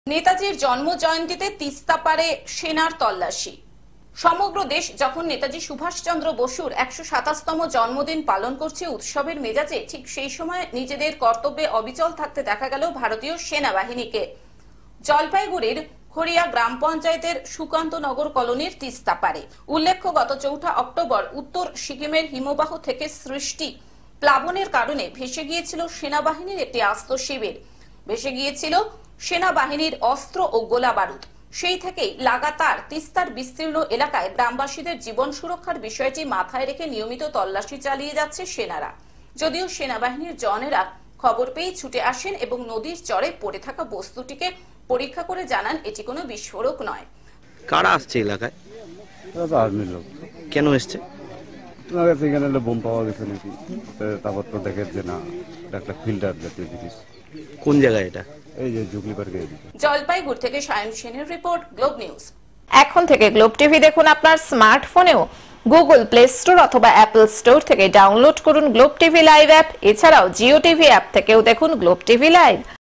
নেতাজির জন্ম জয়ন্তীতে তিস্তা পারে সেনার তল্লাশি। সমগ্র দেশ যখন নেতাজি সুভাষচন্দ্র বসুর ১২৭তম জন্মদিন পালন করছে উৎসবের মেজাজে, ঠিক সেই সময় নিজেদের কর্তব্যে অবিচল থাকতে দেখা গেল ভারতীয় সেনাবাহিনীকে। জলপাইগুড়ির খড়িয়া গ্রাম পঞ্চায়েতের সুকান্তনগর কলোনির তিস্তা পারে। উল্লেখ্য, গত ৪ অক্টোবর উত্তর সিকিমের হিমবাহ থেকে সৃষ্টি প্লাবনের কারণে ভেসে গিয়েছিল সেনাবাহিনীর একটি আস্ত শিবির। ভেসে গিয়েছিল সেনাবাহিনীর অস্ত্র ও গোলা বারুদ। সেই থেকেই লাগাতার তিস্তার বিস্তীর্ণ এলাকায় গ্রামবাসীদের জীবন সুরক্ষার বিষয়টি মাথায় রেখে নিয়মিত তল্লাশি চালিয়ে যাচ্ছে সেনারা। যদিও সেনাবাহিনীর জওয়ানেরা খবর পেয়ে ছুটে আসেন এবং নদীর চরে পড়ে থাকা বস্তুটিকে পরীক্ষা করে জানান এটি কোনো বিস্ফোরক নয়। কারা আসছে এলাকায়? আর্মির লোক। কেন এসছে? তোমার কাছে এখানে বোম পাওয়া গেছে নাকি, তারপর তো দেখে যে না একটা ফিল্টার জাতীয় জিনিস। কোন জায়গায় এটা? এই যে জুগলি পার্কে। জলপাইগুড়ি থেকে সায়ন সেনের রিপোর্ট, গ্লোব নিউজ। এখন থেকে গ্লোব টিভি দেখুন আপনার স্মার্টফোনেও। গুগল প্লে স্টোর অথবা অ্যাপল স্টোর থেকে ডাউনলোড করুন গ্লোব টিভি লাইভ অ্যাপ। এছাড়াও জিও টিভি অ্যাপ থেকেও দেখুন গ্লোব টিভি লাইভ।